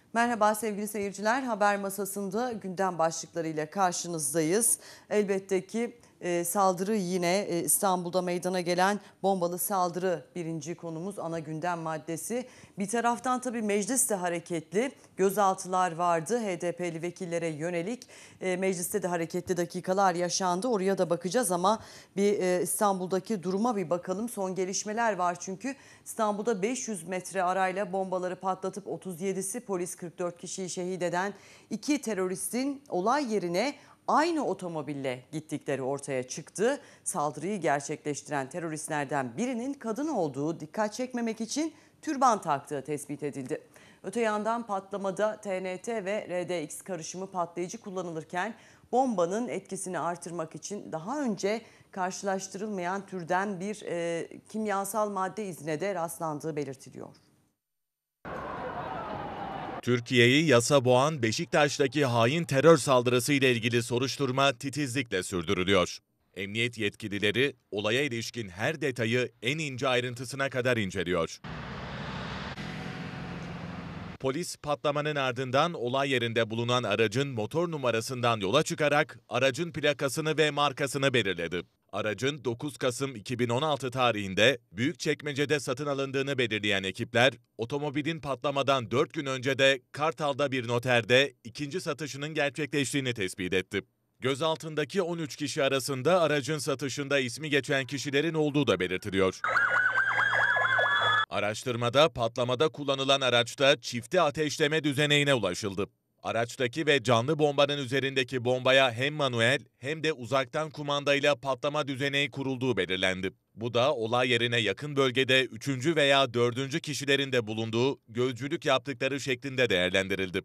Merhaba sevgili seyirciler, haber masasında gündem başlıklarıyla karşınızdayız. Elbette ki saldırı yine İstanbul'da meydana gelen bombalı saldırı birinci konumuz, ana gündem maddesi. Bir taraftan tabii meclis de hareketli, gözaltılar vardı HDP'li vekillere yönelik. Mecliste de hareketli dakikalar yaşandı, oraya da bakacağız ama bir İstanbul'daki duruma bir bakalım. Son gelişmeler var çünkü İstanbul'da 500 metre arayla bombaları patlatıp 37'si polis, 44 kişiyi şehit eden iki teröristin olay yerine aynı otomobille gittikleri ortaya çıktı. Saldırıyı gerçekleştiren teröristlerden birinin kadın olduğu, dikkat çekmemek için türban taktığı tespit edildi. Öte yandan patlamada TNT ve RDX karışımı patlayıcı kullanılırken bombanın etkisini artırmak için daha önce karşılaştırılmayan türden bir kimyasal madde izine de rastlandığı belirtiliyor. Türkiye'yi yasa boğan Beşiktaş'taki hain terör saldırısı ile ilgili soruşturma titizlikle sürdürülüyor. Emniyet yetkilileri olaya ilişkin her detayı en ince ayrıntısına kadar inceliyor. Polis patlamanın ardından olay yerinde bulunan aracın motor numarasından yola çıkarak aracın plakasını ve markasını belirledi. Aracın 9 Kasım 2016 tarihinde Büyükçekmece'de satın alındığını belirleyen ekipler, otomobilin patlamadan 4 gün önce de Kartal'da bir noterde ikinci satışının gerçekleştiğini tespit etti. Gözaltındaki 13 kişi arasında aracın satışında ismi geçen kişilerin olduğu da belirtiliyor. Araştırmada patlamada kullanılan araçta çifte ateşleme düzeneğine ulaşıldı. Araçtaki ve canlı bombanın üzerindeki bombaya hem manuel hem de uzaktan kumandayla patlama düzeneği kurulduğu belirlendi. Bu da olay yerine yakın bölgede 3. veya 4. kişilerin de bulunduğu, gözcülük yaptıkları şeklinde değerlendirildi.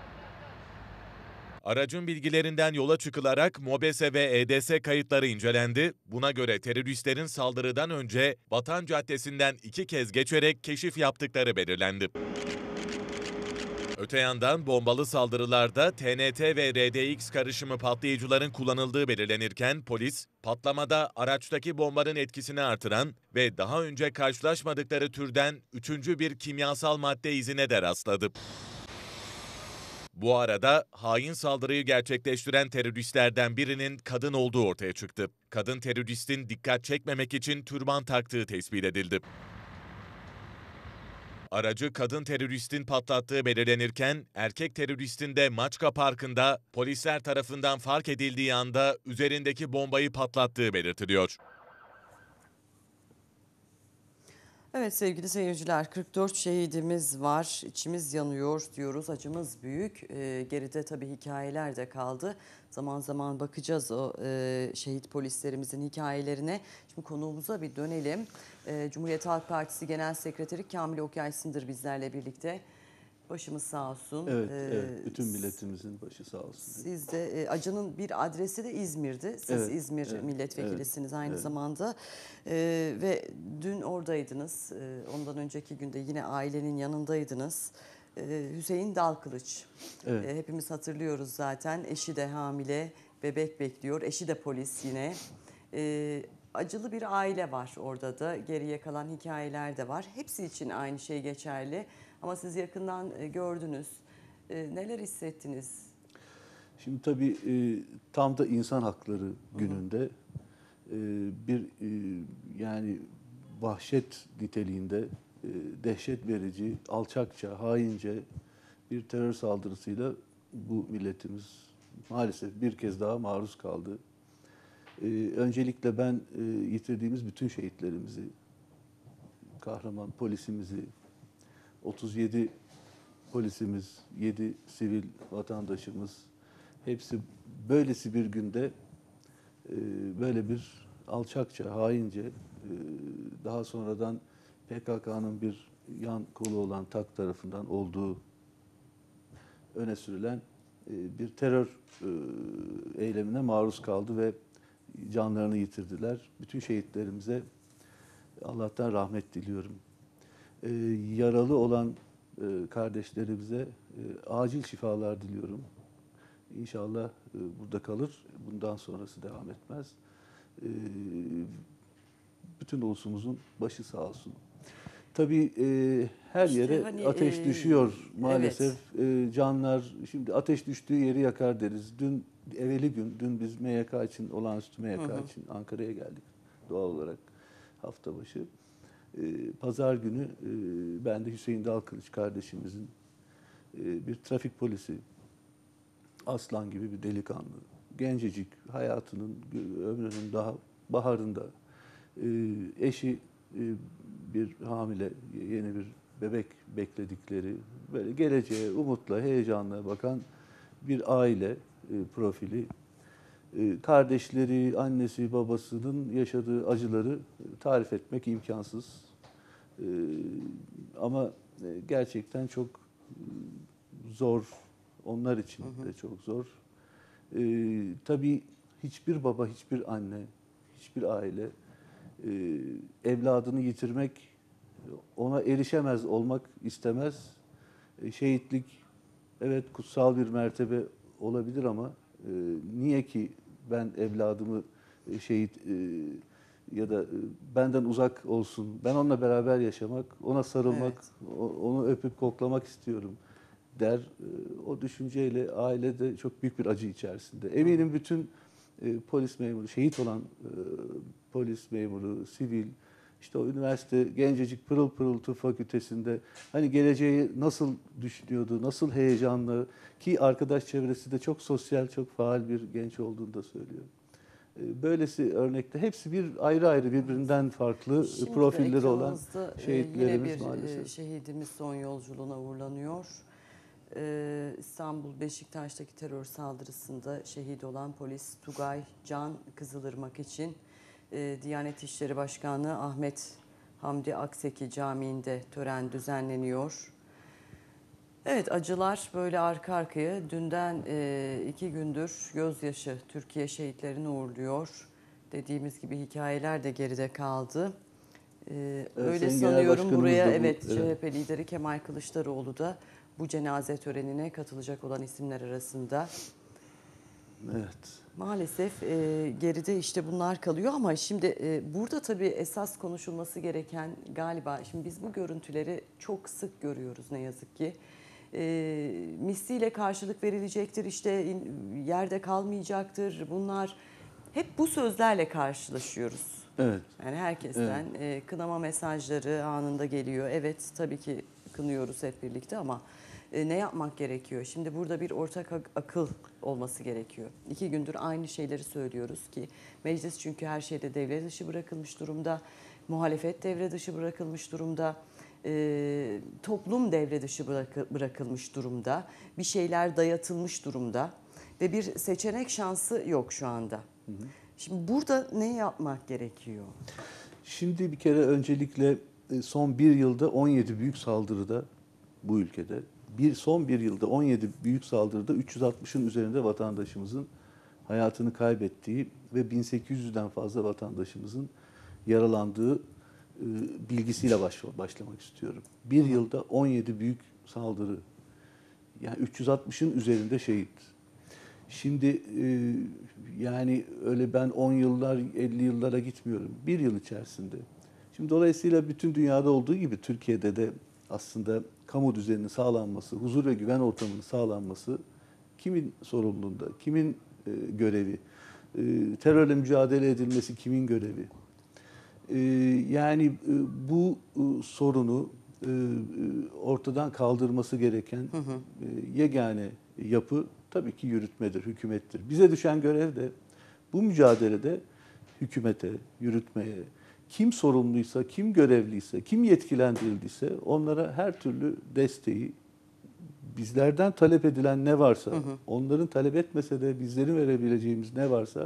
Aracın bilgilerinden yola çıkılarak MOBESE ve EDS kayıtları incelendi. Buna göre teröristlerin saldırıdan önce Vatan Caddesi'nden 2 kez geçerek keşif yaptıkları belirlendi. Öte yandan bombalı saldırılarda TNT ve RDX karışımı patlayıcıların kullanıldığı belirlenirken polis, patlamada araçtaki bombanın etkisini artıran ve daha önce karşılaşmadıkları türden üçüncü bir kimyasal madde izine de rastladı. Bu arada hain saldırıyı gerçekleştiren teröristlerden birinin kadın olduğu ortaya çıktı. Kadın teröristin dikkat çekmemek için türban taktığı tespit edildi. Aracı kadın teröristin patlattığı belirlenirken erkek teröristin de Maçka Parkı'nda polisler tarafından fark edildiği anda üzerindeki bombayı patlattığı belirtiliyor. Evet sevgili seyirciler, 44 şehidimiz var, içimiz yanıyor diyoruz, acımız büyük. Geride tabii hikayeler de kaldı. Zaman zaman bakacağız o şehit polislerimizin hikayelerine. Şimdi konuğumuza bir dönelim. Cumhuriyet Halk Partisi Genel Sekreteri Kamil Okyay-Sındır bizlerle birlikte. Başımız sağ olsun. Evet, evet. Bütün milletimizin başı sağ olsun. Siz de Acı'nın bir adresi de İzmir'di. Siz Evet, İzmir evet, milletvekilisiniz aynı evet. zamanda. Ve dün oradaydınız. Ondan önceki günde yine ailenin yanındaydınız. Hüseyin Dalkılıç. Evet. Hepimiz hatırlıyoruz zaten. Eşi de hamile, bebek bekliyor. Eşi de polis yine. Acılı bir aile var orada da. Geriye kalan hikayeler de var. Hepsi için aynı şey geçerli. Ama siz yakından gördünüz. Neler hissettiniz? Şimdi tabii tam da insan hakları gününde bir yani vahşet niteliğinde dehşet verici, alçakça, haince bir terör saldırısıyla bu milletimiz maalesef bir kez daha maruz kaldı. Öncelikle ben yitirdiğimiz bütün şehitlerimizi, kahraman polisimizi, 37 polisimiz, 7 sivil vatandaşımız, hepsi böylesi bir günde böyle bir alçakça, haince, daha sonradan PKK'nın bir yan kolu olan TAK tarafından olduğu öne sürülen bir terör eylemine maruz kaldı ve canlarını yitirdiler. Bütün şehitlerimize Allah'tan rahmet diliyorum. Yaralı olan kardeşlerimize acil şifalar diliyorum. İnşallah burada kalır. Bundan sonrası devam etmez. Bütün ulusumuzun başı sağ olsun. Tabii her İşte yere hani, ateş düşüyor maalesef. evet. Canlar, şimdi ateş düştüğü yeri yakar deriz. Dün biz MYK için, olağanüstü MYK için Ankara'ya geldik doğal olarak hafta başı. Pazar günü ben de Hüseyin Dalkılıç kardeşimizin bir trafik polisi, aslan gibi bir delikanlı, gencecik, hayatının, ömrünün daha baharında, eşi bir hamile, yeni bir bebek bekledikleri, böyle geleceğe umutla, heyecanla bakan bir aile profili. Kardeşleri, annesi, babasının yaşadığı acıları tarif etmek imkansız. Ama gerçekten çok zor, onlar için de çok zor. Tabii hiçbir baba, hiçbir anne, hiçbir aile evladını yitirmek, ona erişemez olmak istemez. Şehitlik, evet kutsal bir mertebe olabilir ama niye ki ben evladımı şehit ya da benden uzak olsun, ben onunla beraber yaşamak, ona sarılmak, onu öpüp koklamak istiyorum der. O düşünceyle aile de çok büyük bir acı içerisinde. Eminim bütün polis memuru, şehit olan polis memuru, sivil, işte o üniversite gencecik pırıl pırıl tıp fakültesinde hani geleceği nasıl düşünüyordu, nasıl heyecanlı, ki arkadaş çevresi de çok sosyal, çok faal bir genç olduğunu da söylüyor. Böylesi örnekte hepsi bir ayrı ayrı birbirinden farklı Şimdi de profilleri olan ekranımızda şehitlerimiz yine bir maalesef. şehidimiz son yolculuğuna uğurlanıyor. İstanbul Beşiktaş'taki terör saldırısında şehit olan polis Tugay Can Kızılırmak için Diyanet İşleri Başkanı Ahmet Hamdi Akseki Camii'nde tören düzenleniyor. Evet, acılar böyle arka arkaya. Dünden 2 gündür gözyaşı Türkiye şehitlerini uğurluyor. Dediğimiz gibi hikayeler de geride kaldı. Öyle Sayın Genel sanıyorum Başkanımız buraya da bu, CHP lideri Kemal Kılıçdaroğlu da bu cenaze törenine katılacak olan isimler arasında. Evet. Maalesef geride işte bunlar kalıyor ama şimdi burada tabii esas konuşulması gereken galiba, şimdi biz bu görüntüleri çok sık görüyoruz ne yazık ki. Misliyle karşılık verilecektir, işte yerde kalmayacaktır, bunlar hep bu sözlerle karşılaşıyoruz. Evet. Yani herkesten kınama mesajları anında geliyor. Evet, tabii ki kınıyoruz hep birlikte ama ne yapmak gerekiyor? Şimdi burada bir ortak akıl olması gerekiyor. 2 gündür aynı şeyleri söylüyoruz ki meclis çünkü her şeyde devre dışı bırakılmış durumda. Muhalefet devre dışı bırakılmış durumda. Toplum devre dışı bırakılmış durumda. Bir şeyler dayatılmış durumda ve bir seçenek şansı yok şu anda. Şimdi burada ne yapmak gerekiyor? Şimdi bir kere öncelikle son bir yılda 17 büyük saldırıda bu ülkede, son bir yılda 17 büyük saldırıda 360'ın üzerinde vatandaşımızın hayatını kaybettiği ve 1800'den fazla vatandaşımızın yaralandığı bilgisiyle başlamak istiyorum. Bir yılda 17 büyük saldırı, yani 360'ın üzerinde şehit. Şimdi yani öyle ben 10 yıllar, 50 yıllara gitmiyorum. Bir yıl içerisinde. Şimdi dolayısıyla bütün dünyada olduğu gibi Türkiye'de de aslında kamu düzeninin sağlanması, huzur ve güven ortamının sağlanması kimin sorumluluğunda, kimin görevi? Terörle mücadele edilmesi kimin görevi? Yani bu sorunu ortadan kaldırması gereken yegane yapı tabii ki yürütmedir, hükümettir. Bize düşen görev de bu mücadelede hükümete, yürütmeye, kim sorumluysa, kim görevliyse, kim yetkilendirildiyse onlara her türlü desteği, bizlerden talep edilen ne varsa, onların talep etmese de bizlerin verebileceğimiz ne varsa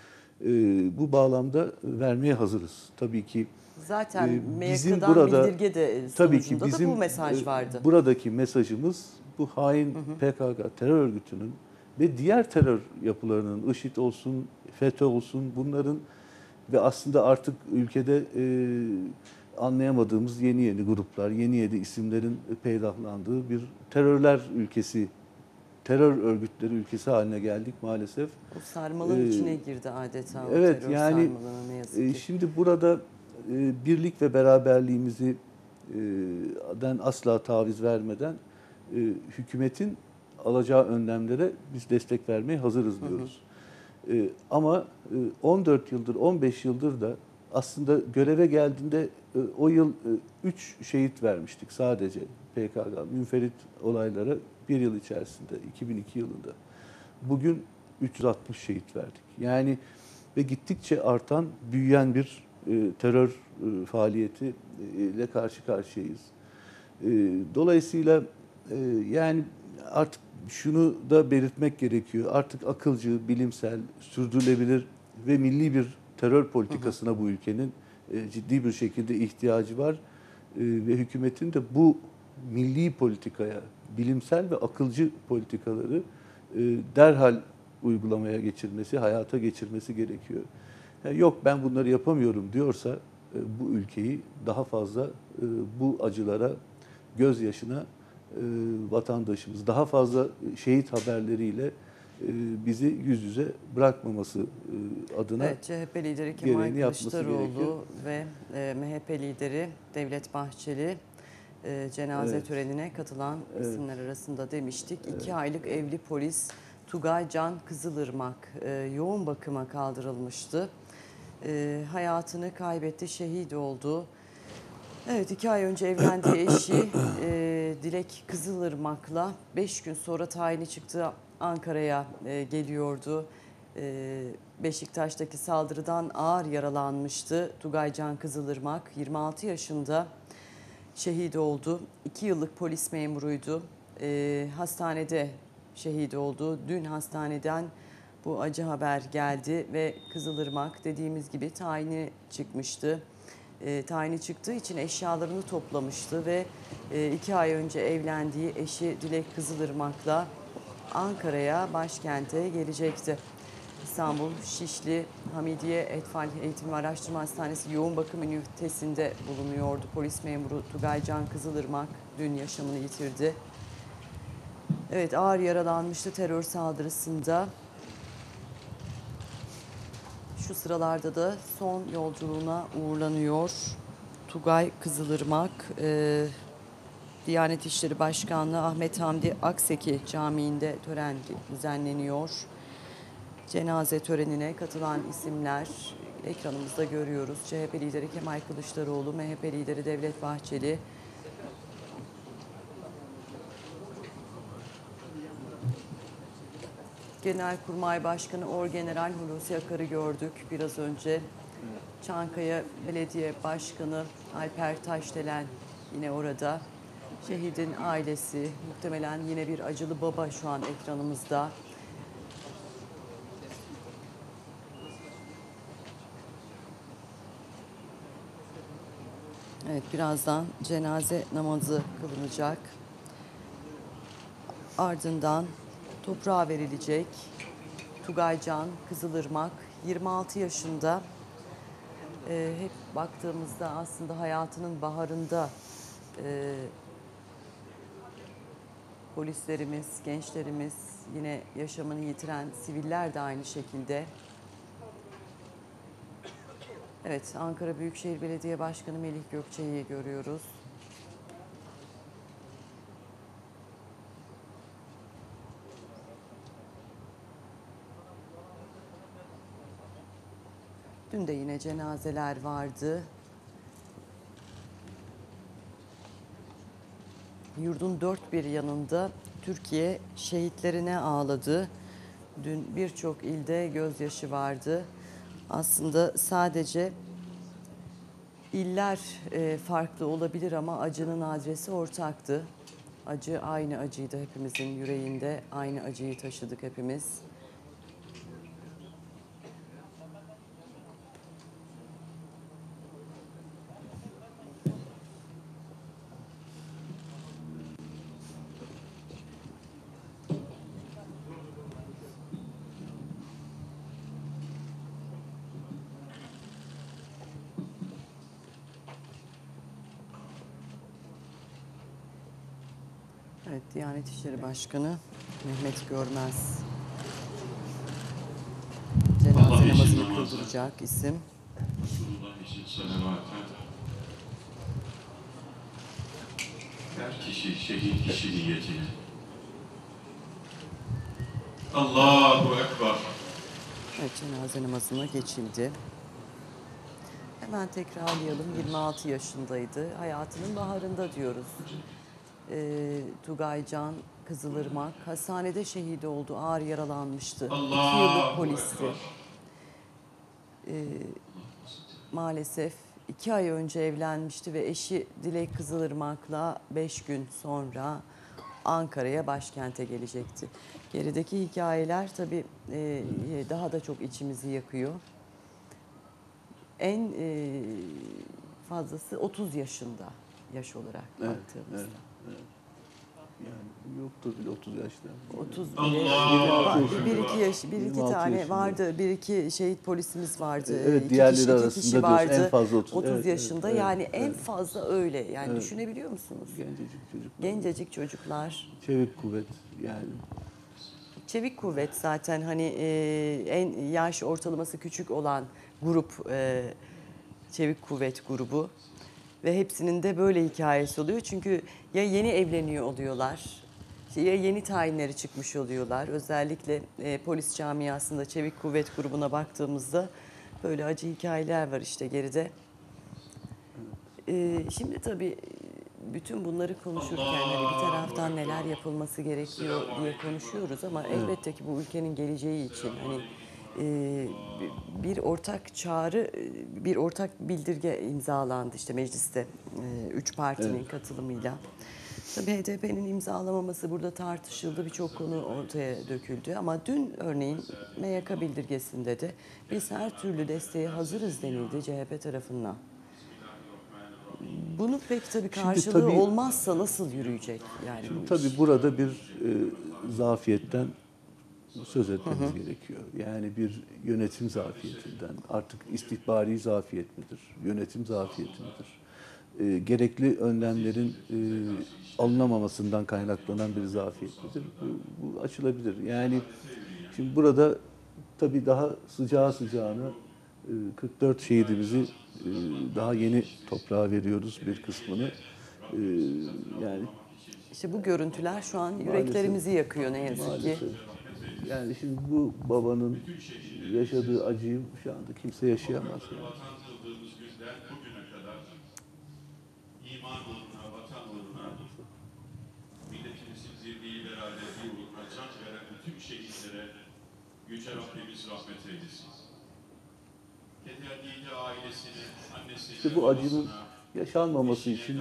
bu bağlamda vermeye hazırız. Tabii ki zaten bizim MYK'dan burada bildirge de tabii ki sonucunda bizim da bu mesaj vardı. buradaki mesajımız bu hain PKK terör örgütünün ve diğer terör yapılarının, IŞİD olsun, FETÖ olsun, bunların ve aslında artık ülkede anlayamadığımız yeni gruplar, yeni isimlerin peydahlandığı bir terörler ülkesi, terör örgütleri ülkesi haline geldik maalesef. O sarmalın içine girdi adeta. Evet, o terör yani sarmalına ne yazık ki. şimdi burada birlik ve beraberliğimizi den asla taviz vermeden hükümetin alacağı önlemlere biz destek vermeye hazırız diyoruz. Ama 14 yıldır, 15 yıldır da aslında göreve geldiğinde o yıl 3 şehit vermiştik sadece PKK münferit olaylara bir yıl içerisinde, 2002 yılında. Bugün 360 şehit verdik. Yani ve gittikçe artan, büyüyen bir terör faaliyeti ile karşı karşıyayız. Dolayısıyla yani artık şunu da belirtmek gerekiyor. Artık akılcı, bilimsel, sürdürülebilir ve milli bir terör politikasına bu ülkenin ciddi bir şekilde ihtiyacı var. Ve hükümetin de bu milli politikaya, bilimsel ve akılcı politikaları derhal uygulamaya geçirmesi, hayata geçirmesi gerekiyor. Yani yok ben bunları yapamıyorum diyorsa bu ülkeyi daha fazla bu acılara, gözyaşına vatandaşımız daha fazla şehit haberleriyle bizi yüz yüze bırakmaması adına Evet, CHP lideri Kemal gereğini yapması gerekiyor. Kılıçdaroğlu ve MHP lideri Devlet Bahçeli cenaze Evet. törenine katılan isimler arasında demiştik. 2 aylık evli polis Tugay Can Kızılırmak yoğun bakıma kaldırılmıştı. Hayatını kaybetti, şehit oldu. Evet, 2 ay önce evlendiği eşi Dilek Kızılırmak'la 5 gün sonra tayini çıktığı Ankara'ya geliyordu. Beşiktaş'taki saldırıdan ağır yaralanmıştı. Tugay Can Kızılırmak 26 yaşında şehit oldu. 2 yıllık polis memuruydu. Hastanede şehit oldu. Dün hastaneden bu acı haber geldi ve Kızılırmak dediğimiz gibi tayini çıkmıştı. Tayini çıktığı için eşyalarını toplamıştı ve 2 ay önce evlendiği eşi Dilek Kızılırmak'la Ankara'ya, başkente gelecekti. İstanbul Şişli Hamidiye Etfal Eğitim ve Araştırma Hastanesi yoğun bakım ünitesinde bulunuyordu. Polis memuru Tugay Can Kızılırmak dün yaşamını yitirdi. Evet, ağır yaralanmıştı terör saldırısında. Şu sıralarda da son yolculuğuna uğurlanıyor Tugay Kızılırmak. Diyanet İşleri Başkanlığı Ahmet Hamdi Akseki Camii'nde tören düzenleniyor. Cenaze törenine katılan isimler ekranımızda görüyoruz. CHP lideri Kemal Kılıçdaroğlu, MHP lideri Devlet Bahçeli, Genelkurmay Başkanı Orgeneral Hulusi Akar'ı gördük biraz önce. Çankaya Belediye Başkanı Alper Taşdelen yine orada. Şehidin ailesi, muhtemelen yine bir acılı baba şu an ekranımızda. Evet, birazdan cenaze namazı kılınacak. Ardından toprağa verilecek. Tugay Can Kızılırmak 26 yaşında. Hep baktığımızda aslında hayatının baharında polislerimiz, gençlerimiz, yine yaşamını yitiren siviller de aynı şekilde. Evet, Ankara Büyükşehir Belediye Başkanı Melih Gökçe'yi görüyoruz. Dün de yine cenazeler vardı. Yurdun dört bir yanında Türkiye şehitlerine ağladı. Dün birçok ilde gözyaşı vardı. Aslında sadece iller farklı olabilir ama acının adresi ortaktı. Acı aynı acıydı hepimizin yüreğinde. Aynı acıyı taşıdık hepimiz. Evet, Diyanet İşleri Başkanı Mehmet Görmez cenaze namazını kıldıracak isim. Resulullah için salavat. her kişi şehit kişi niyetine. Allahu Ekber. Evet, cenaze namazına geçildi. Hemen tekrarlayalım. 26 yaşındaydı. Hayatının baharında diyoruz. Tugay Can Kızılırmak hastanede şehit oldu. Ağır yaralanmıştı. 2 yıllık Allahu polisti. Ekber. Maalesef 2 ay önce evlenmişti ve eşi Dilek Kızılırmak'la 5 gün sonra Ankara'ya, başkente gelecekti. Gerideki hikayeler tabii daha da çok içimizi yakıyor. En fazlası 30 yaşında yaş olarak baktığımızda. Evet, evet. Yani yoktur bile 30 yaşta. 30 bile Allahu bir Ekber. iki yaş, bir iki 26 tane yaşında. vardı. Bir iki şehit polisimiz vardı. Evet, İki diğerleri kişi, arasında iki kişi diyorsun, vardı. en fazla 30. 30 Evet, yaşında evet, yani evet, en evet. fazla öyle. Yani Evet. düşünebiliyor musunuz? Gencecik çocuklar. Gencecik çocuklar. Çevik kuvvet yani. Çevik kuvvet zaten hani en yaş ortalaması küçük olan grup çevik kuvvet grubu ve hepsinin de böyle hikayesi oluyor. Çünkü ya yeni evleniyor oluyorlar, işte ya yeni tayinleri çıkmış oluyorlar. Özellikle polis camiasında çevik kuvvet grubuna baktığımızda böyle acı hikayeler var işte geride. Şimdi tabii bütün bunları konuşurken hani bir taraftan neler yapılması gerekiyor diye konuşuyoruz ama elbette ki bu ülkenin geleceği için hani bir ortak çağrı, bir ortak bildirge imzalandı işte mecliste 3 partinin katılımıyla. Tabii HDP'nin imzalamaması burada tartışıldı, birçok konu ortaya döküldü ama dün örneğin MYK bildirgesinde de biz her türlü desteğe hazırız denildi CHP tarafından. Bunu pek tabii karşılığı tabii- olmazsa nasıl yürüyecek yani bu iş? Tabii burada bir zafiyetten söz etmemiz gerekiyor. Yani bir yönetim zafiyetinden, artık istihbari zafiyet midir, yönetim zafiyeti midir? Gerekli önlemlerin alınamamasından kaynaklanan bir zafiyet midir? Bu açılabilir. Yani şimdi burada tabii daha sıcağı sıcağına 44 şehidimizi daha yeni toprağa veriyoruz bir kısmını. Yani İşte bu görüntüler şu an yüreklerimizi yakıyor ne yazık ki. maalesef. Yani şimdi bu babanın yaşadığı acıyı şu anda kimse yaşayamaz. Yani. Kıldığımız günden bugüne kadar iman uğruna, vatan uğruna, milletimizin zirveyi beraberliği uğruna can veren bütün şehitlere Yüce Rabbimiz rahmet eylesin. Kederliğinde ailesine, annesine, İşte bu acının yaşanmaması için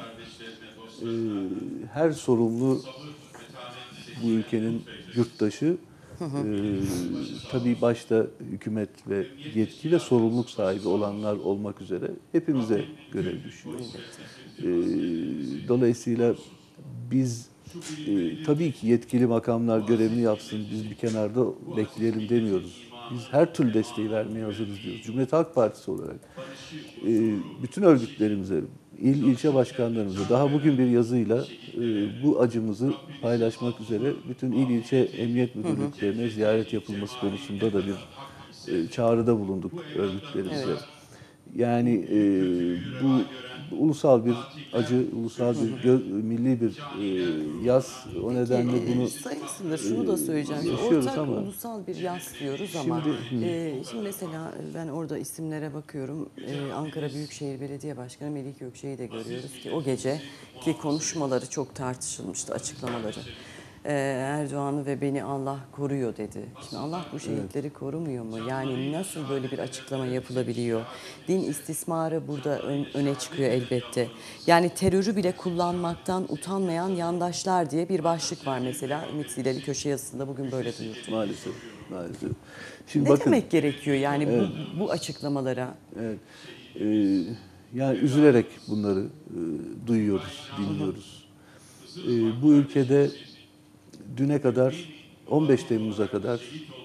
her sorumlu bu ülkenin yurttaşı tabii başta hükümet ve yetki ve sorumluluk sahibi olanlar olmak üzere hepimize görev düşüyor. Dolayısıyla biz tabii ki yetkili makamlar görevini yapsın, biz bir kenarda bekleyelim demiyoruz. Biz her türlü desteği vermeye hazırız diyoruz. Cumhuriyet Halk Partisi olarak bütün örgütlerimize, ilçe başkanlarımıza daha bugün bir yazıyla bu acımızı paylaşmak üzere bütün ilçe emniyet müdürlüklerine ziyaret yapılması konusunda da bir çağrıda bulunduk örgütlerimize. Evet. Yani bu ulusal bir acı, ulusal bir milli bir yaz. O nedenle bunu Sayın Sınır şunu da söyleyeceğim. yaşıyoruz Ortak ama ulusal bir yaz diyoruz ama şimdi mesela ben orada isimlere bakıyorum. Ankara Büyükşehir Belediye Başkanı Melih Gökçe'yi de görüyoruz ki o gece ki konuşmaları çok tartışılmıştı, açıklamaları. Erdoğan'ı ve beni Allah koruyor dedi. Şimdi Allah bu şehitleri korumuyor mu? Yani nasıl böyle bir açıklama yapılabiliyor? Din istismarı burada öne çıkıyor elbette. Yani terörü bile kullanmaktan utanmayan yandaşlar diye bir başlık var mesela. Ümit Zileli köşe yazısında bugün böyle duyurdu. maalesef, maalesef. Şimdi Ne bakın, demek gerekiyor yani bu açıklamalara? evet, yani üzülerek bunları duyuyoruz, dinliyoruz. Bu ülkede düne kadar, 15 Temmuz'a kadar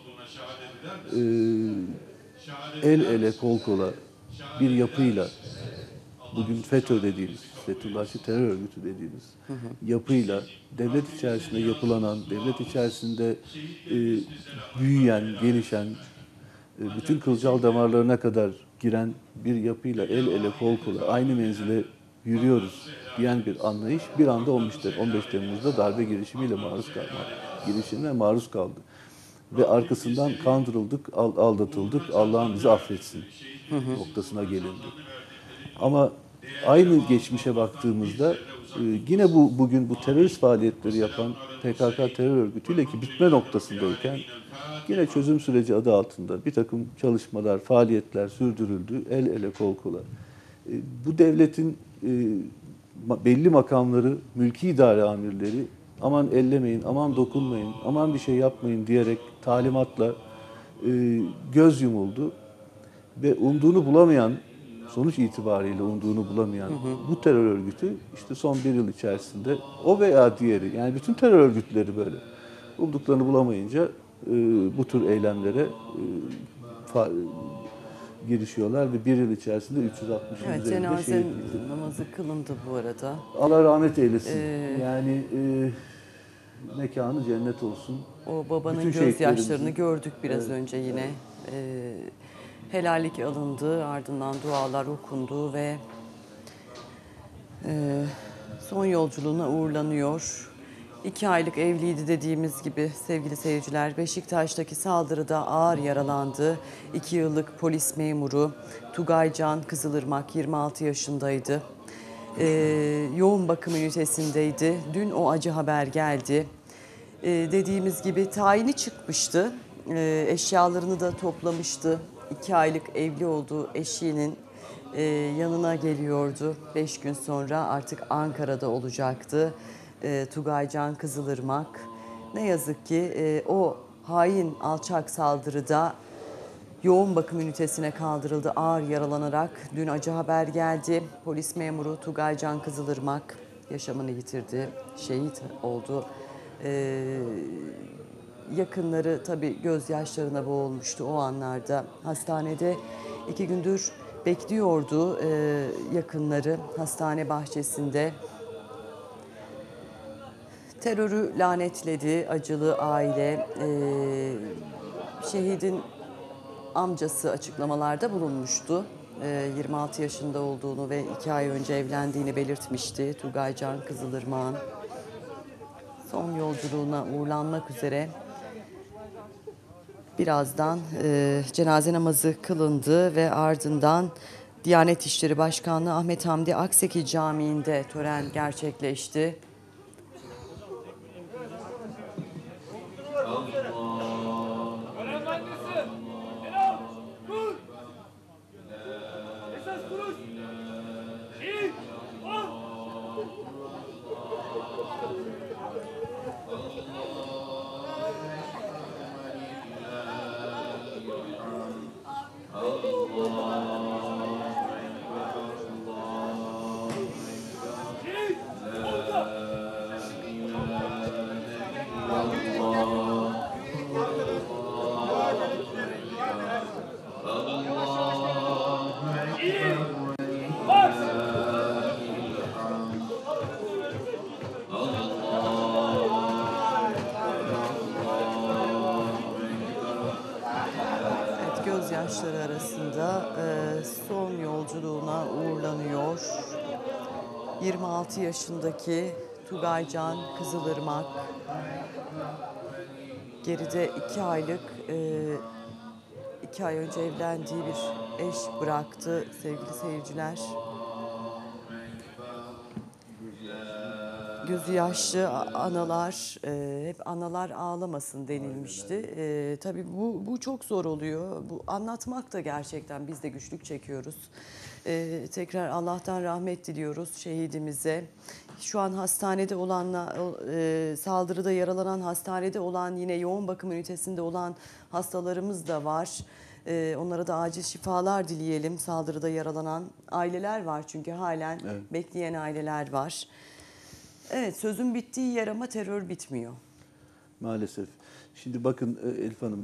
el ele kol kola bir yapıyla, bugün FETÖ dediğimiz, Fethullahçı terör örgütü dediğimiz yapıyla devlet içerisinde yapılanan, devlet içerisinde büyüyen, gelişen, bütün kılcal damarlarına kadar giren bir yapıyla el ele kol kola aynı menzile yürüyoruz. diyen bir anlayış bir anda 15 Temmuz'da darbe girişimine maruz kaldı. Ve arkasından kandırıldık, aldatıldık, Allah'ım bizi affetsin noktasına gelindi. Ama aynı geçmişe baktığımızda yine bugün bu terörist faaliyetleri yapan PKK terör örgütüyle ki bitme noktasındayken yine çözüm süreci adı altında bir takım çalışmalar, faaliyetler sürdürüldü, el ele kol kola. Bu devletin belli makamları, mülki idare amirleri aman ellemeyin, aman dokunmayın, aman bir şey yapmayın diyerek talimatla göz yumuldu. Ve sonuç itibariyle umduğunu bulamayan bu terör örgütü işte son bir yıl içerisinde o veya diğeri, yani bütün terör örgütleri böyle umduklarını bulamayınca bu tür eylemlere girişiyorlar ve bir yıl içerisinde 360'ın Evet, üzerinde cenaze şehit edildi. namazı kılındı bu arada. Allah rahmet eylesin. Yani mekanı cennet olsun. O babanın Bütün gözyaşlarını şehitlerimizin, gördük biraz evet, önce yine. Helallik alındı, ardından dualar okundu ve son yolculuğuna uğurlanıyor. 2 aylık evliydi dediğimiz gibi sevgili seyirciler. Beşiktaş'taki saldırıda ağır yaralandı. 2 yıllık polis memuru Tugay Can Kızılırmak 26 yaşındaydı. Yoğun bakım ünitesindeydi. Dün o acı haber geldi. Dediğimiz gibi tayini çıkmıştı. Eşyalarını da toplamıştı. 2 aylık evli olduğu eşinin yanına geliyordu. 5 gün sonra artık Ankara'da olacaktı. Tugay Can Kızılırmak. Ne yazık ki o hain alçak saldırıda yoğun bakım ünitesine kaldırıldı ağır yaralanarak. Dün acı haber geldi. Polis memuru Tugay Can Kızılırmak yaşamını yitirdi. Şehit oldu. Yakınları tabii gözyaşlarına boğulmuştu o anlarda. Hastanede 2 gündür bekliyordu yakınları hastane bahçesinde. Terörü lanetledi acılı aile. Şehidin amcası açıklamalarda bulunmuştu. 26 yaşında olduğunu ve 2 ay önce evlendiğini belirtmişti Tugay Can Kızılırmak'ın. Son yolculuğuna uğurlanmak üzere. Birazdan cenaze namazı kılındı ve ardından Diyanet İşleri Başkanlığı Ahmet Hamdi Akseki Camii'nde tören gerçekleşti. Evet, gözyaşları arasında son yolculuğuna uğurlanıyor. 26 yaşındaki Tugay Can Kızılırmak. Geride 2 ay önce evlendiği bir eş bıraktı sevgili seyirciler. Gözü yaşlı analar, hep analar ağlamasın denilmişti. Tabii bu çok zor oluyor. Bu anlatmak da gerçekten biz de güçlük çekiyoruz. Tekrar Allah'tan rahmet diliyoruz şehidimize. Şu an hastanede olanla, saldırıda yaralanan hastanede olan, yine yoğun bakım ünitesinde olan hastalarımız da var. Onlara da acil şifalar dileyelim. Saldırıda yaralanan aileler var çünkü halen bekleyen aileler var. Evet, sözün bittiği yer ama terör bitmiyor. Maalesef. Şimdi bakın Elif Hanım,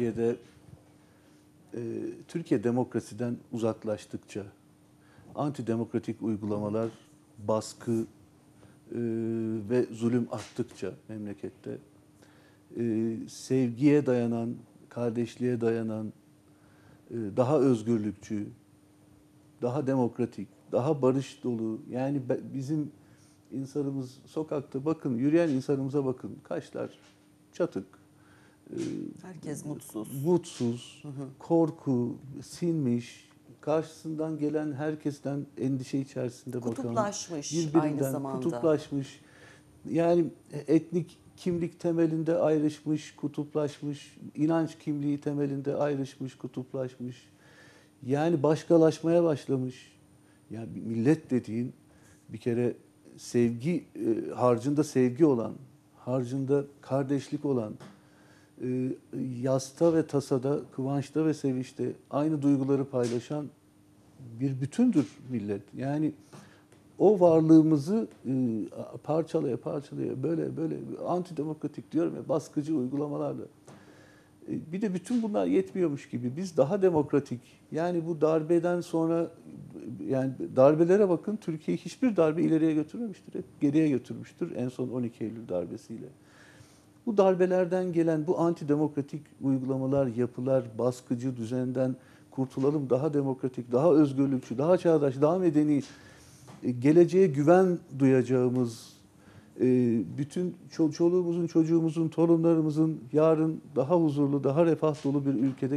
Türkiye demokrasiden uzaklaştıkça, antidemokratik uygulamalar, baskı ve zulüm arttıkça memlekette sevgiye dayanan, kardeşliğe dayanan, daha özgürlükçü, daha demokratik, daha barış dolu. Yani bizim insanımız sokakta bakın, yürüyen insanımıza bakın. Kaşlar çatık. Herkes mutsuz. Mutsuz, korku, sinmiş, karşısından gelen herkesten endişe içerisinde bakan. Kutuplaşmış Birbirinden aynı zamanda. kutuplaşmış. Yani etnik kimlik temelinde ayrışmış, kutuplaşmış. İnanç kimliği temelinde ayrışmış, kutuplaşmış. Yani başkalaşmaya başlamış. Yani millet dediğin bir kere sevgi, harcında sevgi olan, harcında kardeşlik olan, yasta ve tasada, kıvançta ve sevinçte aynı duyguları paylaşan bir bütündür millet. Yani o varlığımızı parçalaya parçalaya böyle antidemokratik diyorum ya, baskıcı uygulamalarla. Bir de bütün bunlar yetmiyormuş gibi biz daha demokratik, yani bu darbeden sonra, yani darbelere bakın, Türkiye hiçbir darbe ileriye götürmemiştir. Hep geriye götürmüştür, en son 12 Eylül darbesiyle. Bu darbelerden gelen bu antidemokratik uygulamalar, yapılar, baskıcı düzenden kurtulalım, daha demokratik, daha özgürlükçü, daha çağdaş, daha medeni, geleceğe güven duyacağımız, bütün çoluğumuzun, çocuğumuzun, torunlarımızın yarın daha huzurlu, daha refah dolu bir ülkede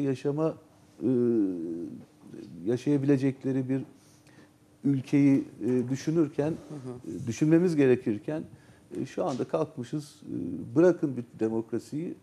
yaşayabilecekleri bir ülkeyi düşünürken, düşünmemiz gerekirken şu anda kalkmışız, bırakın bir demokrasiyi,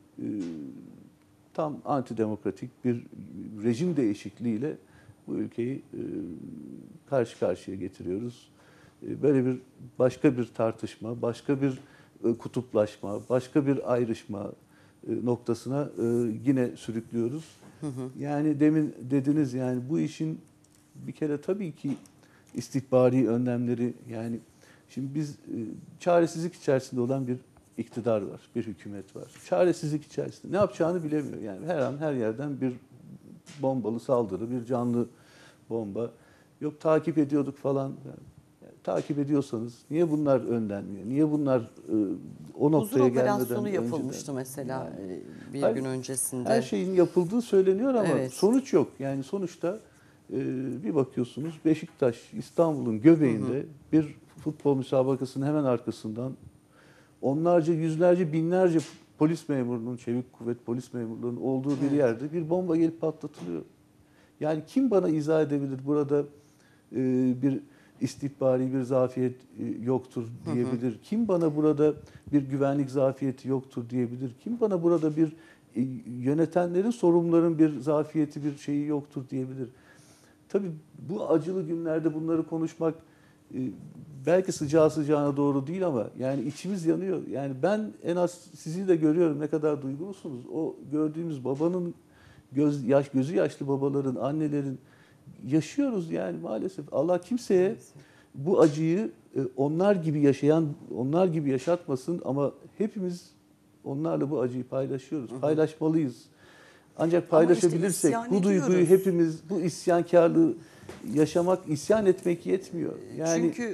tam antidemokratik bir rejim değişikliğiyle bu ülkeyi karşı karşıya getiriyoruz. Böyle bir başka bir tartışma, başka bir kutuplaşma, başka bir ayrışma noktasına yine sürüklüyoruz. Yani demin dediniz, yani bu işin bir kere tabii ki istihbari önlemleri, yani şimdi biz çaresizlik içerisinde olan bir iktidar var, bir hükümet var. Çaresizlik içerisinde ne yapacağını bilemiyor. Yani her an her yerden bir bombalı saldırı, bir canlı bomba. Yok takip ediyorduk falan. Yani takip ediyorsanız niye bunlar önlenmiyor? Niye bunlar o noktaya Huzur gelmeden operasyonu önceden? yapılmıştı mesela bir Her- gün öncesinde. Her şeyin yapıldığı söyleniyor ama Evet. sonuç yok. Yani sonuçta bir bakıyorsunuz, Beşiktaş, İstanbul'un göbeğinde bir futbol müsabakasının hemen arkasından onlarca, yüzlerce, binlerce polis memurunun, çevik kuvvet polis memurlarının olduğu bir yerde bir bomba gelip patlatılıyor. Yani kim bana izah edebilir burada bir istihbari bir zafiyet yoktur diyebilir? Kim bana burada bir güvenlik zafiyeti yoktur diyebilir? Kim bana burada bir yönetenlerin, sorumluların bir zafiyeti, bir şeyi yoktur diyebilir? Tabii bu acılı günlerde bunları konuşmak belki sıcağı sıcağına doğru değil ama yani içimiz yanıyor. Yani ben en az sizi de görüyorum, ne kadar duygulusunuz. O gördüğümüz babanın gözü yaşlı babaların, annelerin yaşıyoruz yani maalesef. Allah kimseye bu acıyı onlar gibi yaşayan, onlar gibi yaşatmasın ama hepimiz onlarla bu acıyı paylaşıyoruz. Paylaşmalıyız. Ancak Ama işte paylaşabilirsek isyan bu duyguyu ediyoruz. hepimiz, bu isyankarlığı yaşamak, isyan etmek yetmiyor. Yani Çünkü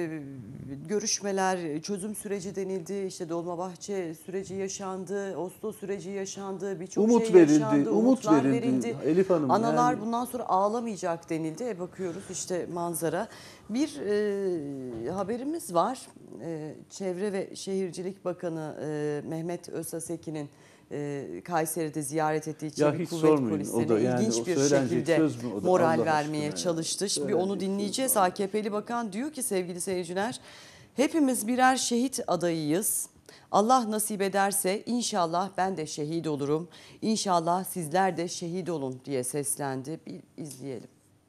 görüşmeler, çözüm süreci denildi, işte Dolmabahçe süreci yaşandı, Oslo süreci yaşandı, birçok umut şey verildi, yaşandı, umut umutlar verildi. Elif Hanım, Analar yani bundan sonra ağlamayacak denildi. Bakıyoruz işte manzara. Bir haberimiz var. Çevre ve Şehircilik Bakanı Mehmet Özhaseki'nin Kayseri'de ziyaret ettiği Ya Çevik hiç Kuvvet sormayın. polislerine O da yani ilginç o bir söylenecek şekilde söz mü o da? moral Allah vermeye aşkına ya. çalıştı. Şimdi onu Söylenecek söz dinleyeceğiz. var. AKP'li bakan diyor ki sevgili seyirciler, hepimiz birer şehit adayıyız. Allah nasip ederse inşallah ben de şehit olurum. İnşallah sizler de şehit olun diye seslendi. Bir izleyelim.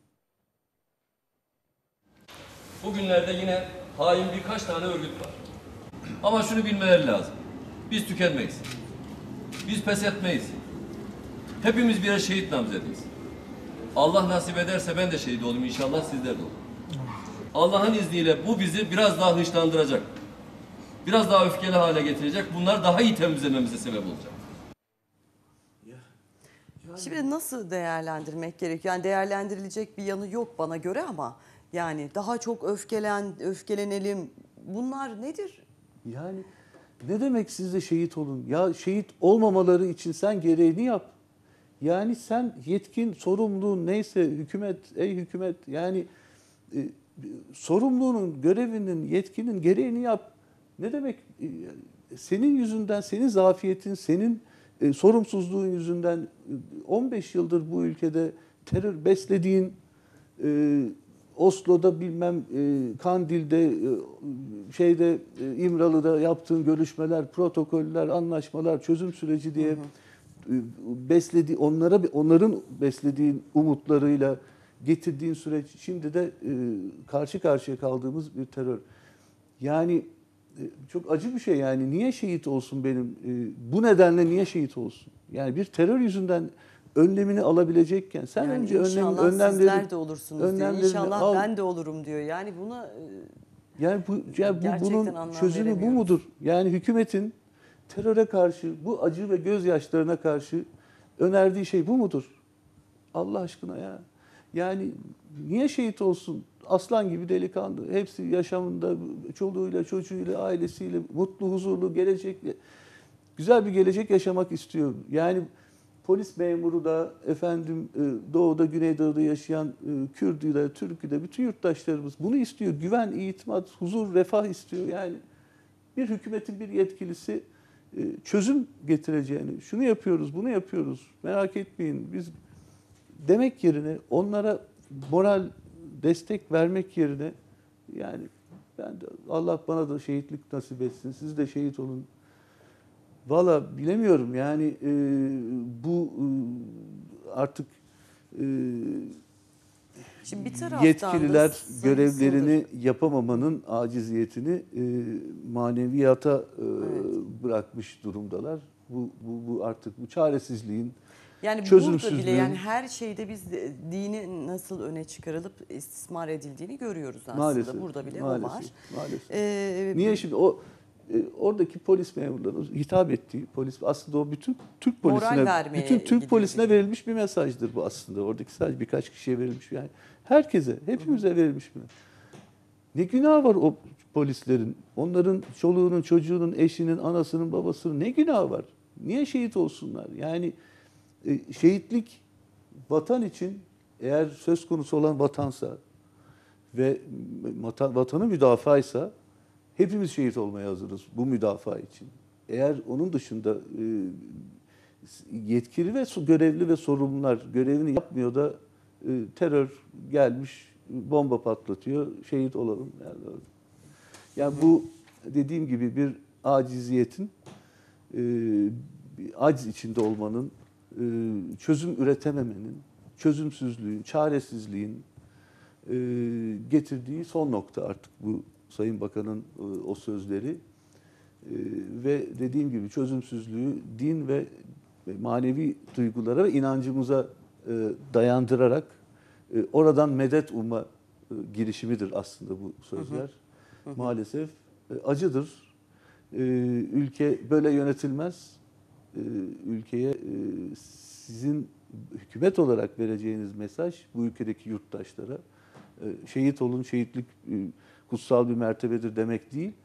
Bugünlerde yine hain birkaç tane örgüt var. Ama şunu bilmeleri lazım. Biz tükenmeyiz. Biz pes etmeyiz. Hepimiz birer şehit namzediyiz. Allah nasip ederse ben de şehit olayım inşallah, sizler de olun. Allah'ın izniyle bu bizi biraz daha hışlandıracak. Biraz daha öfkeli hale getirecek. Bunlar daha iyi temizlememize sebep olacak. Şimdi nasıl değerlendirmek gerekiyor? Yani değerlendirilecek bir yanı yok bana göre ama yani daha çok öfkelenelim. Bunlar nedir? Yani ne demek siz de şehit olun? Ya şehit olmamaları için sen gereğini yap. Yani sen yetkin, sorumluluğun neyse hükümet, ey hükümet, yani sorumluluğunun, görevinin, yetkinin gereğini yap. Ne demek? Senin yüzünden, senin zafiyetin, senin sorumsuzluğun yüzünden 15 yıldır bu ülkede terör beslediğin, Oslo'da bilmem Kandil'de, İmralı'da yaptığın görüşmeler, protokoller, anlaşmalar, çözüm süreci diye onların beslediğin umutlarıyla getirdiğin süreç, şimdi de karşı karşıya kaldığımız bir terör. Yani çok acı bir şey yani. Niye şehit olsun benim? Bu nedenle niye şehit olsun? Yani bir terör yüzünden önlemini alabilecekken sen Yani önce inşallah önlemleri sizler de olursunuz diyor. önlemlerini İnşallah al. ben de olurum diyor. Yani buna Yani bunun anlam çözümü bu veremiyoruz. mudur? Yani hükümetin teröre karşı, bu acı ve gözyaşlarına karşı önerdiği şey bu mudur? Allah aşkına ya. Yani niye şehit olsun? Aslan gibi delikanlı. Hepsi yaşamında çoluğuyla, çocuğuyla, ailesiyle mutlu, huzurlu, gelecekle güzel bir gelecek yaşamak istiyor. Yani polis memuru da doğuda, güneydoğuda yaşayan Kürdü de, Türk'ü de bütün yurttaşlarımız bunu istiyor. Güven, itimat, huzur, refah istiyor. Yani bir hükümetin bir yetkilisi çözüm getireceğini, şunu yapıyoruz, bunu yapıyoruz, merak etmeyin biz demek yerine, onlara moral, destek vermek yerine, yani Allah bana da şehitlik nasip etsin, siz de şehit olun. Valla bilemiyorum yani bu artık Şimdi bir taraftan yetkililer da görevlerini yapamamanın aciziyetini maneviyata bırakmış durumdalar. Bu artık bu çaresizliğin, yani burada çözümsüzlüğün. bile yani her şeyde biz dini nasıl öne çıkarılıp istismar edildiğini görüyoruz aslında. Maalesef, Burada bile maalesef, o var. maalesef. Niye Şimdi oradaki polis memurlarının hitap ettiği polis aslında o bütün Türk Moral polisine, vermeye bütün Türk gidiyor polisine gibi. verilmiş bir mesajdır bu aslında. Oradaki sadece birkaç kişiye verilmiş, yani herkese, hepimize verilmiş bir. Ne günah var o polislerin? Onların çoluğunun, çocuğunun, eşinin, anasının, babasının ne günahı var? Niye şehit olsunlar? Yani şehitlik vatan için, eğer söz konusu olan vatansa ve vatanı müdafaysa, hepimiz şehit olmaya hazırız bu müdafaa için. Eğer onun dışında yetkili ve görevli ve sorumlular görevini yapmıyor da terör gelmiş, bomba patlatıyor, şehit olalım. Yani bu dediğim gibi bir aciziyetin, bir aciz içinde olmanın, çözüm üretememenin, çözümsüzlüğün, çaresizliğin getirdiği son nokta artık bu Sayın Bakan'ın o sözleri. Ve dediğim gibi çözümsüzlüğü din ve manevi duygulara ve inancımıza dayandırarak oradan medet umma girişimidir aslında bu sözler. Maalesef acıdır. Ülke böyle yönetilmez. Ülkeye sizin hükümet olarak vereceğiniz mesaj bu ülkedeki yurttaşlara şehit olun, şehitlik kutsal bir mertebedir demek değil.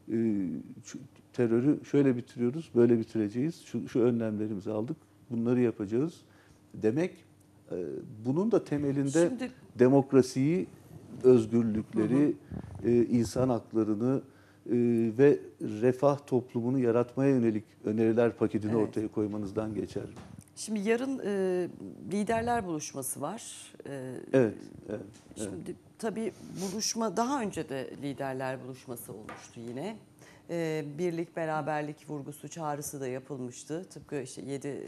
Terörü şöyle bitiriyoruz, böyle bitireceğiz, şu önlemlerimizi aldık, bunları yapacağız demek. Bunun da temelinde demokrasiyi, özgürlükleri, insan haklarını ve refah toplumunu yaratmaya yönelik öneriler paketini ortaya koymanızdan geçer. Şimdi yarın liderler buluşması var. Evet. Şimdi tabii buluşma, daha önce de liderler buluşması olmuştu yine. Birlik, beraberlik vurgusu, çağrısı da yapılmıştı. Tıpkı işte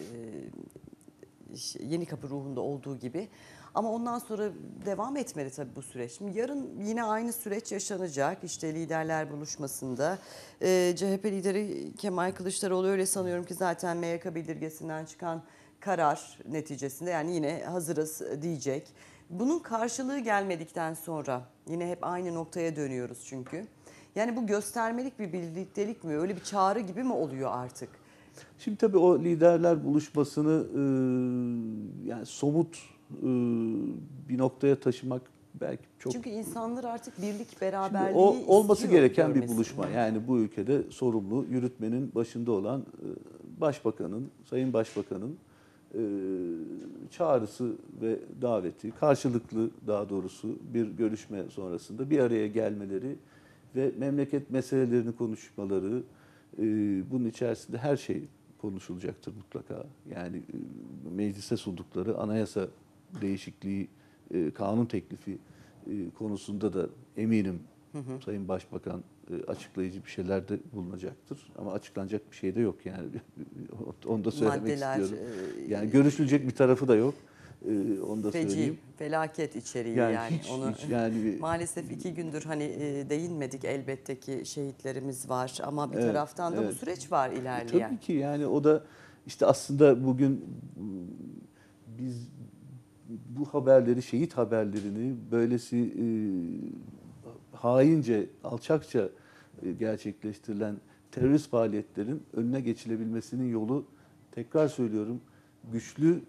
Yeni Kapı ruhunda olduğu gibi. Ama ondan sonra devam etmedi tabii bu süreç. Şimdi yarın yine aynı süreç yaşanacak. İşte liderler buluşmasında. CHP lideri Kemal Kılıçdaroğlu, öyle sanıyorum ki zaten MYK bildirgesinden çıkan karar neticesinde yani yine hazırız diyecek. Bunun karşılığı gelmedikten sonra yine hep aynı noktaya dönüyoruz çünkü. Yani bu göstermelik bir birliktelik mi? Öyle bir çağrı gibi mi oluyor artık? Şimdi tabii o liderler buluşmasını yani somut bir noktaya taşımak belki çok... Çünkü insanlar artık birlik, beraberliği olması istiyor gereken görmesi. bir buluşma. Yani bu ülkede sorumlu, yürütmenin başında olan Başbakanın, Sayın Başbakanın çağrısı ve daveti, karşılıklı daha doğrusu bir görüşme sonrasında bir araya gelmeleri ve memleket meselelerini konuşmaları, bunun içerisinde her şey konuşulacaktır mutlaka. Yani meclise sundukları anayasa değişikliği, kanun teklifi konusunda da eminim Sayın Başbakan açıklayıcı bir şeyler de bulunacaktır. Ama açıklanacak bir şey de yok yani. Onu da söylemek Maddeler, istiyorum. Yani görüşülecek bir tarafı da yok. Onu da feci, söyleyeyim. felaket içeriği Yani yani. hiç, Onu hiç yani maalesef 2 gündür hani değinmedik, elbette ki şehitlerimiz var ama bir Evet, taraftan da bu evet. süreç var ilerleyen. Tabii ki yani o da işte aslında bugün biz bu haberleri, şehit haberlerini böylesi haince, alçakça gerçekleştirilen terörist faaliyetlerin önüne geçilebilmesinin yolu, tekrar söylüyorum, güçlü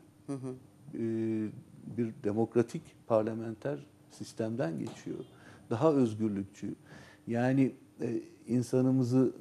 bir demokratik parlamenter sistemden geçiyor. Daha özgürlükçü. Yani insanımızı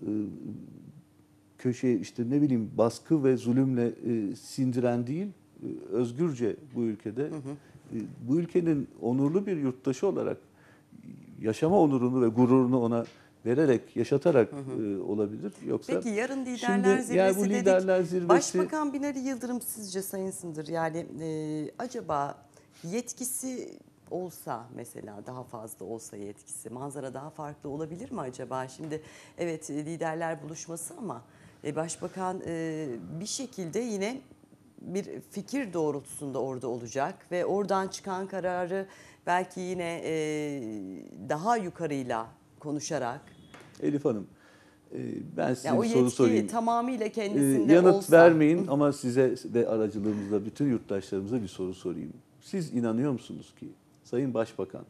köşeye işte ne bileyim baskı ve zulümle sindiren değil, özgürce bu ülkede, bu ülkenin onurlu bir yurttaşı olarak yaşama onurunu ve gururunu ona vererek, yaşatarak olabilir. Yoksa Peki yarın liderler şimdi, zirvesi yani bu dedik. liderler zirvesi, Başbakan Binali Yıldırım sizce Sayın Sındır yani acaba yetkisi olsa mesela daha fazla olsa yetkisi manzara daha farklı olabilir mi acaba? Şimdi evet liderler buluşması ama başbakan bir şekilde yine bir fikir doğrultusunda orada olacak ve oradan çıkan kararı belki yine daha yukarıyla konuşarak Elif Hanım, ben size yani o bir soru yetki sorayım. tamamıyla kendisinde Yanıt olsa. vermeyin ama size ve aracılığımızla bütün yurttaşlarımıza bir soru sorayım. Siz inanıyor musunuz ki Sayın Başbakan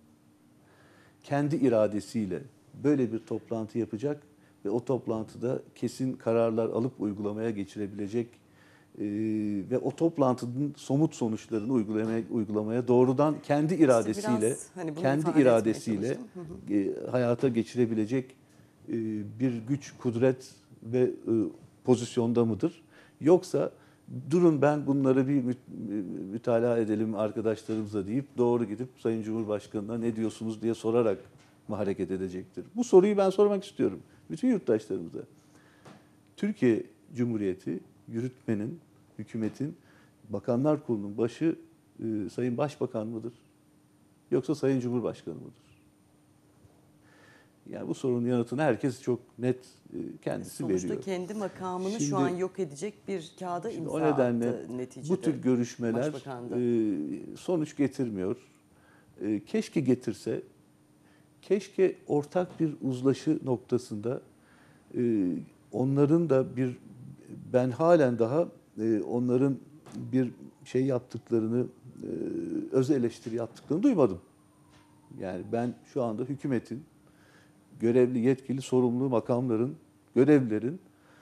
kendi iradesiyle böyle bir toplantı yapacak ve o toplantıda kesin kararlar alıp uygulamaya geçirebilecek ve o toplantının somut sonuçlarını uygulamaya doğrudan kendi iradesiyle biraz, hani bunu ifade etmeye çalıştım. hayata geçirebilecek bir güç, kudret ve pozisyonda mıdır? Yoksa durun ben bunları bir mütalaa edelim arkadaşlarımızla deyip doğru gidip Sayın Cumhurbaşkanı'na ne diyorsunuz diye sorarak mı hareket edecektir? Bu soruyu ben sormak istiyorum bütün yurttaşlarımıza. Türkiye Cumhuriyeti yürütmenin, hükümetin, bakanlar kurulunun başı Sayın Başbakan mıdır? Yoksa Sayın Cumhurbaşkanı mıdır? Yani bu sorunun yanıtını herkes çok net kendisi Sonuçta veriyor. kendi makamını Şimdi- şu an yok edecek bir kağıda Şimdi imza o nedenle attı neticede. bu tür görüşmeler Başbakan da. sonuç getirmiyor. Keşke getirse, keşke ortak bir uzlaşı noktasında onların da ben halen daha onların bir şey yaptıklarını, öz eleştiri yaptıklarını duymadım. Yani ben şu anda hükümetin, görevli, yetkili, sorumlu makamların, görevlilerin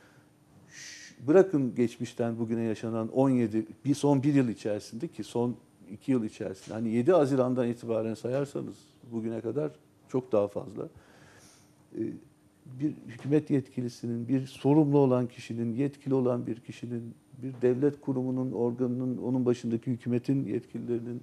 bırakın geçmişten bugüne yaşanan son bir yıl içerisinde ki son 2 yıl içerisinde hani 7 Haziran'dan itibaren sayarsanız bugüne kadar çok daha fazla bir hükümet yetkilisinin, bir sorumlu olan kişinin, yetkili olan bir kişinin, bir devlet kurumunun, organının, onun başındaki hükümetin yetkililerinin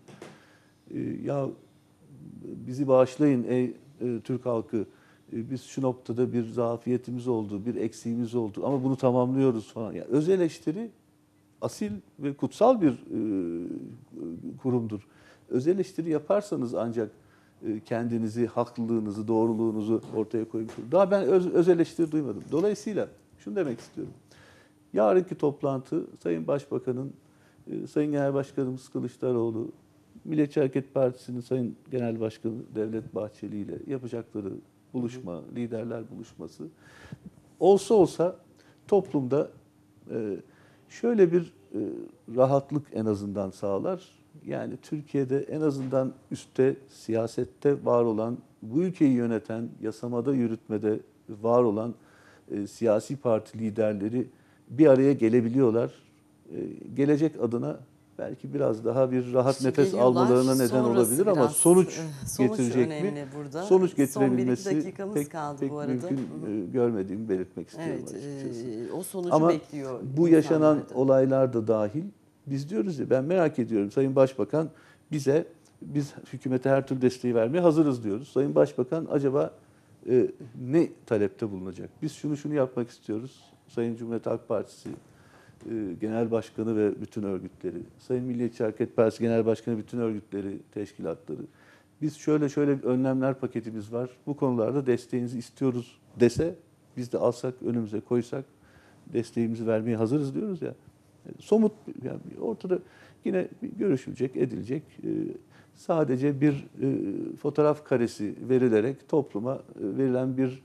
ya bizi bağışlayın ey Türk halkı, biz şu noktada bir zafiyetimiz oldu, bir eksiğimiz oldu ama bunu tamamlıyoruz falan. Yani öz eleştiri asil ve kutsal bir kurumdur. Öz eleştiri yaparsanız ancak kendinizi, haklılığınızı, doğruluğunuzu ortaya koymuş olur. Daha ben öz eleştiri duymadım. Dolayısıyla şunu demek istiyorum. Yarınki toplantı Sayın Başbakan'ın, Sayın Genel Başkanımız Kılıçdaroğlu, Milliyetçi Hareket Partisi'nin Sayın Genel Başkanı Devlet Bahçeli ile yapacakları buluşma, liderler buluşması olsa toplumda şöyle bir rahatlık en azından sağlar. Yani Türkiye'de en azından üstte, siyasette var olan, bu ülkeyi yöneten, yasamada, yürütmede var olan siyasi parti liderleri bir araya gelebiliyorlar. Gelecek adına belki biraz daha bir rahat İşte nefes geliyorlar, almalarına neden sonrası olabilir ama biraz, sonuç sonuç getirecek mi? önemli burada. Sonuç Son 1-2 getirebilmesi dakikamız kaldı pek bu arada. mümkün görmediğimi belirtmek istiyorum Evet, açıkçası. o sonucu Ama bekliyor bu yaşanan insanlar da. olaylar da dahil Biz diyoruz ya, ben merak ediyorum Sayın Başbakan biz hükümete her türlü desteği vermeye hazırız diyoruz. Sayın Başbakan acaba ne talepte bulunacak? Biz şunu yapmak istiyoruz. Sayın Cumhuriyet Halk Partisi Genel Başkanı ve bütün örgütleri, Sayın Milliyetçi Hareket Partisi Genel Başkanı bütün örgütleri, teşkilatları, biz şöyle önlemler paketimiz var, bu konularda desteğinizi istiyoruz dese, biz de alsak önümüze koysak desteğimizi vermeye hazırız diyoruz ya. Somut, yani ortada yine görüşülecek, edilecek, sadece bir fotoğraf karesi verilerek topluma verilen bir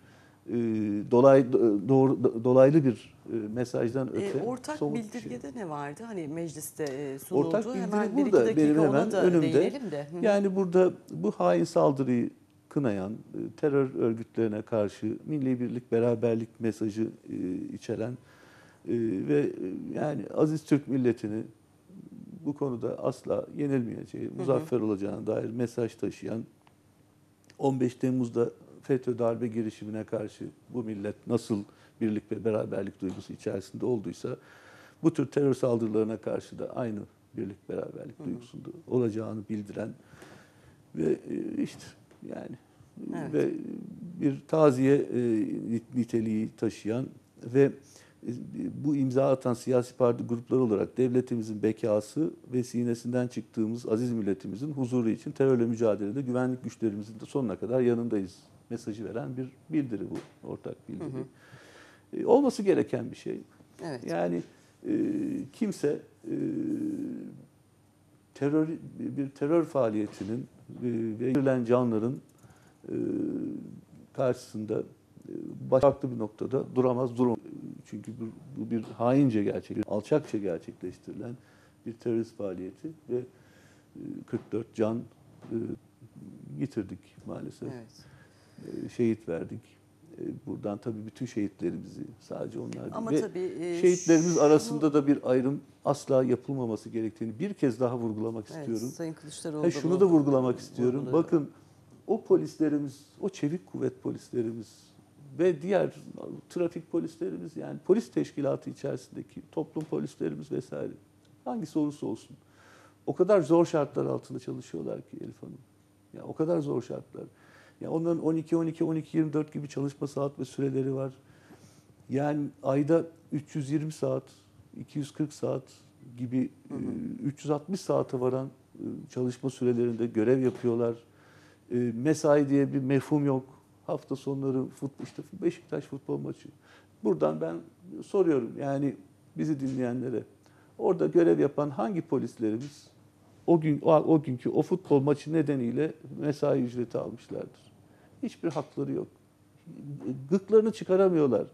dolaylı bir mesajdan öte Ortak somut bir bildirgede şey. ne vardı? Hani mecliste sunuldu. Ortak bildiri Hemen bir iki burada, dakika benim ona hemen da önümde. değinelim de. Hı hı. Yani burada bu hain saldırıyı kınayan, terör örgütlerine karşı milli birlik, beraberlik mesajı içeren ve yani aziz Türk milletini bu konuda asla yenilmeyeceği, muzaffer olacağına dair mesaj taşıyan, 15 Temmuz'da FETÖ darbe girişimine karşı bu millet nasıl birlik ve beraberlik duygusu içerisinde olduysa, bu tür terör saldırılarına karşı da aynı birlik beraberlik duygusunda olacağını bildiren ve işte yani Evet. ve bir taziye niteliği taşıyan ve bu imza atan siyasi parti grupları olarak devletimizin bekası ve sinesinden çıktığımız aziz milletimizin huzuru için terörle mücadelede güvenlik güçlerimizin de sonuna kadar yanındayız mesajı veren bir bildiri bu, ortak bildiri. Olması gereken bir şey. Evet. Yani kimse bir terör faaliyetinin ve verilen canların karşısında farklı bir noktada duramaz. Çünkü bu bir haince alçakça gerçekleştirilen bir terörist faaliyeti ve 44 can yitirdik maalesef. Evet. Şehit verdik. Buradan tabii bütün şehitlerimizi, sadece onlar değil. Ama ve tabii şehitlerimiz arasında da bir ayrım asla yapılmaması gerektiğini bir kez daha vurgulamak Evet, istiyorum. Sayın Kılıçdaroğlu Şunu da vurgulamak istiyorum. vurguladı. Bakın, o polislerimiz, o çevik kuvvet polislerimiz ve diğer trafik polislerimiz, yani polis teşkilatı içerisindeki toplum polislerimiz vesaire, hangisi olursa olsun o kadar zor şartlar altında çalışıyorlar ki Elif Hanım. Ya o kadar zor şartlar. Ya onların 12-24 gibi çalışma saat ve süreleri var. Yani ayda 320 saat, 240 saat gibi 360 saate varan çalışma sürelerinde görev yapıyorlar. Mesai diye bir mefhum yok. Hafta sonları işte Beşiktaş futbol maçı. Buradan ben soruyorum yani bizi dinleyenlere. Orada görev yapan hangi polislerimiz o günkü o futbol maçı nedeniyle mesai ücreti almışlardır? Hiçbir hakları yok. Gıklarını çıkaramıyorlar.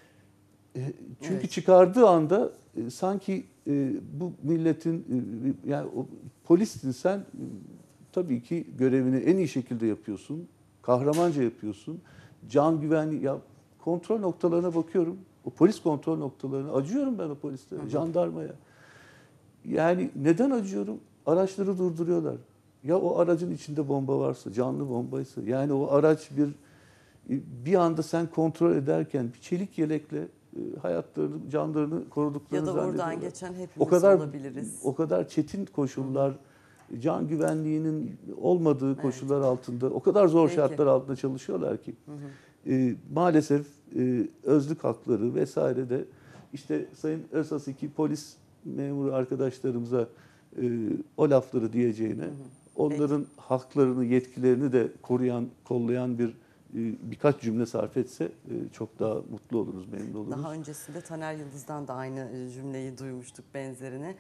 Çünkü Evet. çıkardığı anda sanki bu milletin yani polissin sen, tabii ki görevini en iyi şekilde yapıyorsun. Kahramanca yapıyorsun. Can güvenliği, ya kontrol noktalarına bakıyorum. O polis kontrol noktalarına acıyorum ben o polislere, jandarmaya. Yani neden acıyorum? Araçları durduruyorlar. Ya o aracın içinde bomba varsa, canlı bombaysa, yani o araç bir anda sen kontrol ederken bir çelik yelekle hayatlarını, canlarını koruduklarını Ya da oradan zannediyorlar. geçen hepimiz o kadar, olabiliriz. O kadar çetin koşullar, can güvenliğinin olmadığı koşullar altında, o kadar zor Peki. şartlar altında çalışıyorlar ki. Maalesef özlük hakları vesaire de işte Sayın Özasiki polis memuru arkadaşlarımıza o lafları diyeceğine, onların haklarını, yetkilerini de koruyan, kollayan birkaç cümle sarf etse çok daha mutlu oluruz, memnun oluruz. Daha öncesinde Taner Yıldız'dan da aynı cümleyi duymuştuk, benzerini.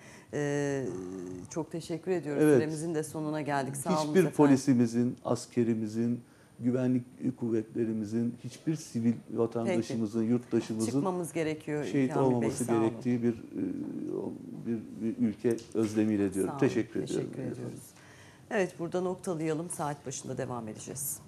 Çok teşekkür ediyoruz. Evet. Süremizin de sonuna geldik. Sağ olun Hiçbir efendim. polisimizin, askerimizin, güvenlik kuvvetlerimizin, hiçbir sivil vatandaşımızın, yurttaşımızın Çıkmamız gerekiyor. şehit Kamil Bey, olmaması sağ olun. gerektiği bir ülke özlemiyle diyorum. Sağ olun, Teşekkür ediyorum. Teşekkür ediyoruz. Evet, burada noktalayalım. Saat başında devam edeceğiz.